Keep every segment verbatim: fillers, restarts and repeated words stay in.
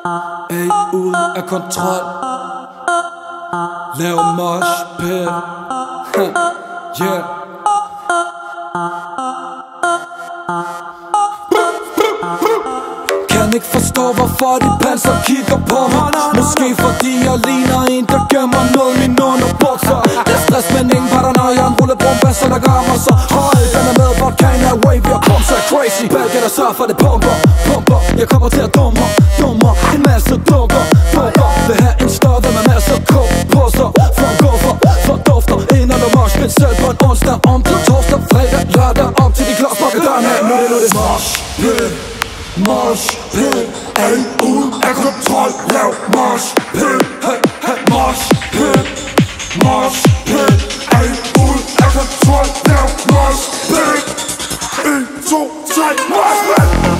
Ey, Ude Af Kontrol. Lav Moshpit. Yeah. Kan ikke forstå hvorfor de panser kigger på mig. Måske fordi jeg ligner en der gemmer noget i mine underbukser. Det er stress men ingen paranoia. En rulle brumbasser der gør mig så høj. Den er med vodkaen er wave. Jeg pump så crazy. Balken der sørger for det pumper, pumper. Jeg kommer til at dummer, dummer. En masse dukker, dukker. Vil have en større med masser kog på sig. For en guffer, for dufter. En eller Moshpit selv på en onsdag. Om til torsdag, fredag, lørdag. Op til de klodsbakker dørene. Nu er det, nu er det Moshpit. Moshpit, ey, Ude Af Kontrol, lav Moshpit, hey, hey, Moshpit, Moshpit, ey, Ude Af Kontrol, lav Moshpit, en, to, tre, Moshpit.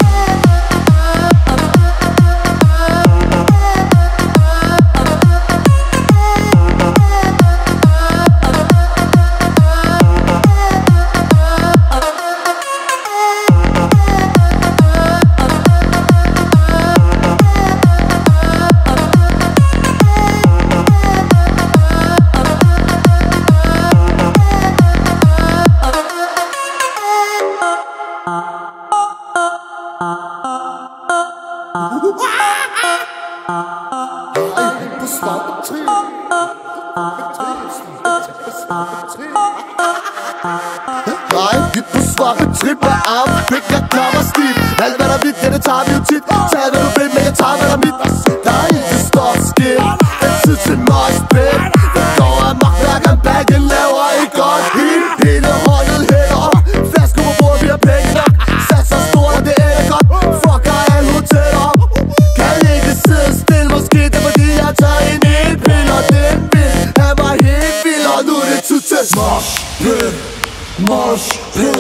Nej, vi på svappe trip af arm, pik, jeg kommer stiv. Alt hvad der er vidt, ja det tager vi jo tit. Tag hvad du vil, men jeg tager hvad der er mit. Der er ikke stort skidt, det er tid til Moshpit. Der går af magtværkeren, Balken laver ikke godt. Hele, hele holdet hælder op. Flasker på bordet, vi har penge nok. Sat så stort, og det er godt. Fucker alle hoteller op. Kan ikke sidde stille, måske det er fordi jeg tager en elpil. Og den vil have mig helt vild, og nu er det tid til Moshpit, Moshpit.